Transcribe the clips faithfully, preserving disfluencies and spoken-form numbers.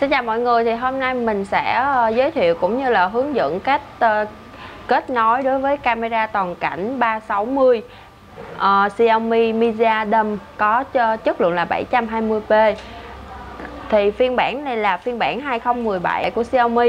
Xin chào mọi người, thì hôm nay mình sẽ giới thiệu cũng như là hướng dẫn cách uh, kết nối đối với camera toàn cảnh ba sáu mươi uh, Xiaomi Mi Diadem có chất lượng là bảy trăm hai mươi p. Thì phiên bản này là phiên bản hai không một bảy của Xiaomi,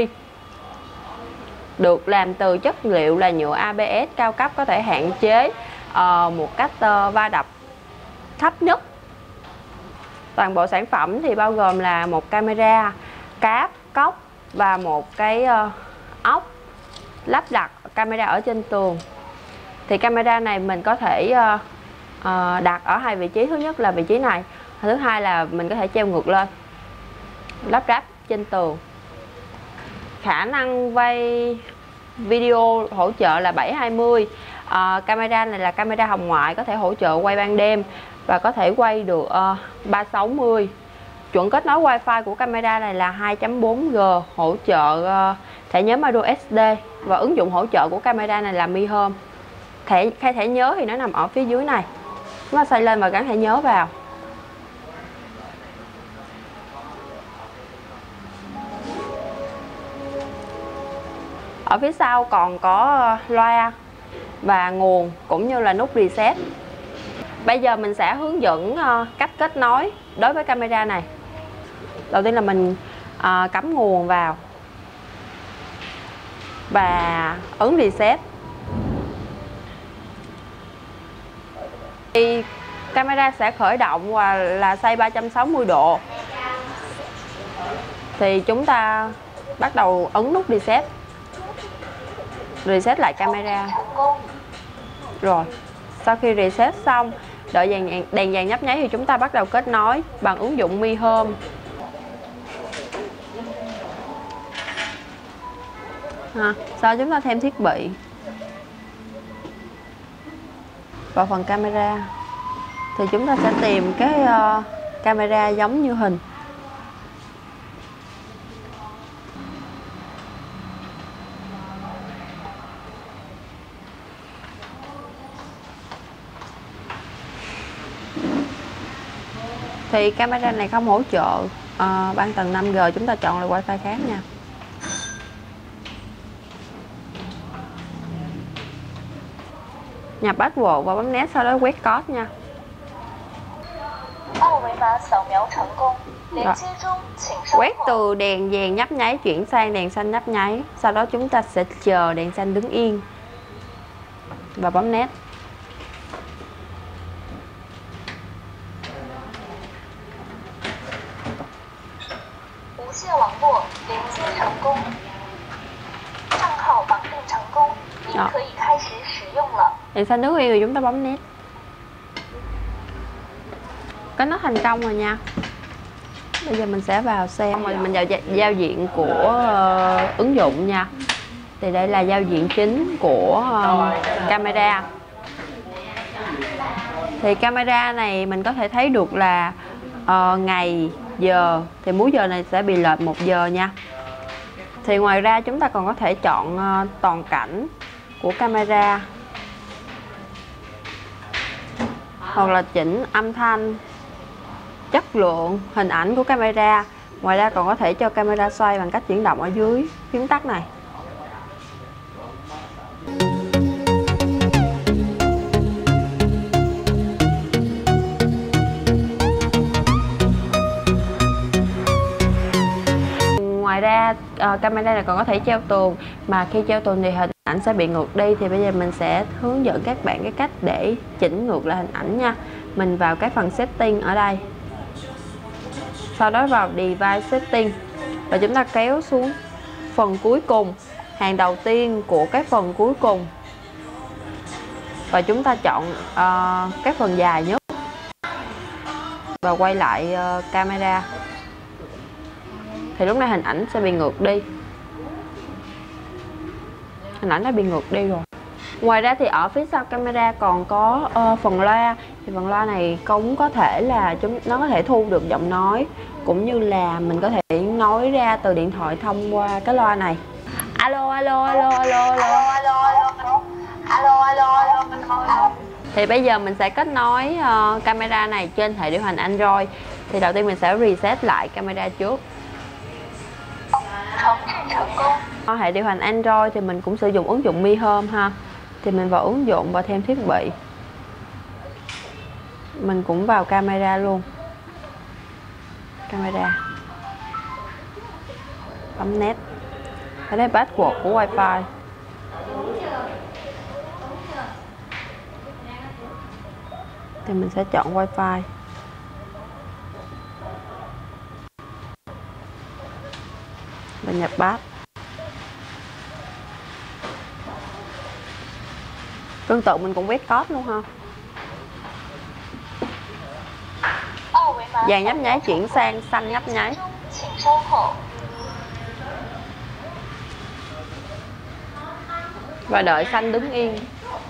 được làm từ chất liệu là nhựa a bê ét cao cấp, có thể hạn chế uh, một cách uh, va đập thấp nhất. Toàn bộ sản phẩm thì bao gồm là một camera, cáp, cốc và một cái uh, ốc lắp đặt camera ở trên tường. Thì camera này mình có thể uh, uh, đặt ở hai vị trí. Thứ nhất là vị trí này, thứ hai là mình có thể treo ngược lên, lắp ráp trên tường. Khả năng quay video hỗ trợ là bảy hai mươi. uh, Camera này là camera hồng ngoại, có thể hỗ trợ quay ban đêm và có thể quay được uh, ba sáu mươi. Chuẩn kết nối Wi-Fi của camera này là hai chấm bốn G, hỗ trợ uh, thẻ nhớ micro ét đê, và ứng dụng hỗ trợ của camera này là Mi Home. Thẻ khai thẻ nhớ thì nó nằm ở phía dưới này, chúng ta xoay lên và gắn thẻ nhớ vào. Ở phía sau còn có loa và nguồn cũng như là nút reset. Bây giờ mình sẽ hướng dẫn cách kết nối đối với camera này. Đầu tiên là mình uh, cắm nguồn vào và ấn reset. Thì camera sẽ khởi động và là xoay ba trăm sáu mươi độ. Thì chúng ta bắt đầu ấn nút reset. Reset lại camera. Rồi, sau khi reset xong, đợi đèn, đèn vàng nhấp nháy thì chúng ta bắt đầu kết nối bằng ứng dụng Mi Home. À, sau chúng ta thêm thiết bị vào phần camera, thì chúng ta sẽ tìm cái uh, camera giống như hình. Thì camera này không hỗ trợ uh, băng tần năm G, chúng ta chọn là Wi-Fi khác nha. Nhập password và bấm next, sau đó quét code nha. Rồi. Quét từ đèn vàng nhấp nháy chuyển sang đèn xanh nhấp nháy, sau đó chúng ta sẽ chờ đèn xanh đứng yên và bấm next. Đó. Đèn xanh đứng yên rồi chúng ta bấm next. Cái nó thành công rồi nha. Bây giờ mình sẽ vào xem rồi mình vào giao diện của uh, ứng dụng nha. Thì đây là giao diện chính của uh, camera. Thì camera này mình có thể thấy được là uh, ngày, giờ. Thì múi giờ này sẽ bị lệch một giờ nha. Thì ngoài ra chúng ta còn có thể chọn uh, toàn cảnh của camera, hoặc là chỉnh âm thanh, chất lượng hình ảnh của camera. Ngoài ra còn có thể cho camera xoay bằng cách chuyển động ở dưới phím tắt này. Ngoài ra uh, camera này còn có thể treo tường, mà khi treo tường thì hình ảnh sẽ bị ngược đi. Thì bây giờ mình sẽ hướng dẫn các bạn cái cách để chỉnh ngược lại hình ảnh nha. Mình vào cái phần setting ở đây, sau đó vào device setting, và chúng ta kéo xuống phần cuối cùng, hàng đầu tiên của cái phần cuối cùng, và chúng ta chọn uh, cái phần dài nhất và quay lại uh, camera. Thì lúc này hình ảnh sẽ bị ngược đi. Hình ảnh đã bị ngược đi rồi. Ngoài ra thì ở phía sau camera còn có uh, phần loa. Thì phần loa này cũng có thể là chúng nó có thể thu được giọng nói, cũng như là mình có thể nói ra từ điện thoại thông qua cái loa này. Alo alo alo alo alo alo alo alo. Thì bây giờ mình sẽ kết nối uh, camera này trên hệ điều hành Android. Thì đầu tiên mình sẽ reset lại camera trước. Hệ điều hành Android thì mình cũng sử dụng ứng dụng Mi Home ha. Thì mình vào ứng dụng và thêm thiết bị. Mình cũng vào camera luôn. Camera. Bấm nét. Ở đây password của Wi-Fi. Thì mình sẽ chọn Wi-Fi. Và nhập pass. Tương tự mình cũng quét code luôn ha. Vàng nhấp nháy chuyển sang xanh nhấp nháy. Và đợi xanh đứng yên.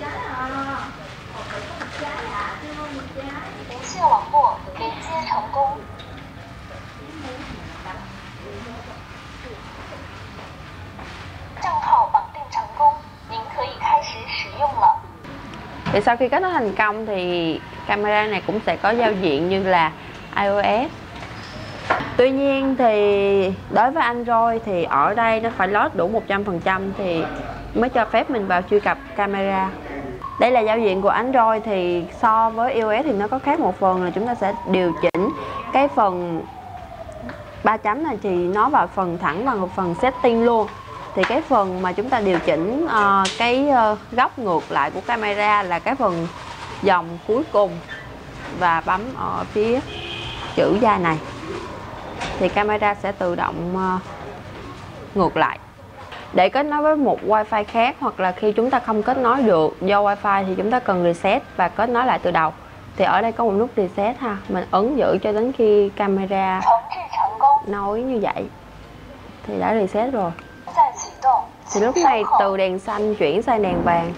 Thì sau khi kết nối thành công thì camera này cũng sẽ có giao diện như là iOS. Tuy nhiên thì đối với Android thì ở đây nó phải load đủ một trăm phần trăm thì mới cho phép mình vào truy cập camera. Đây là giao diện của Android, thì so với iOS thì nó có khác một phần là chúng ta sẽ điều chỉnh cái phần ba chấm này thì nó vào phần thẳng vào phần setting luôn. Thì cái phần mà chúng ta điều chỉnh uh, cái uh, góc ngược lại của camera là cái phần dòng cuối cùng, và bấm ở phía chữ da này thì camera sẽ tự động uh, ngược lại. Để kết nối với một Wi-Fi khác hoặc là khi chúng ta không kết nối được do Wi-Fi thì chúng ta cần reset và kết nối lại từ đầu. Thì ở đây có một nút reset ha, mình ấn giữ cho đến khi camera nối như vậy thì đã reset rồi. Thì lúc này từ đèn xanh chuyển sang đèn vàng.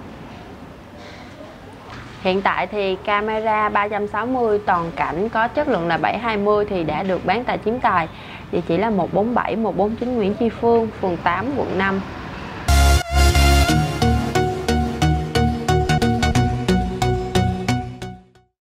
Hiện tại thì camera ba trăm sáu mươi toàn cảnh có chất lượng là bảy hai mươi thì đã được bán tại Chiếm Tài. Địa chỉ là một bốn bảy một bốn chín Nguyễn Tri Phương, phường tám, quận năm.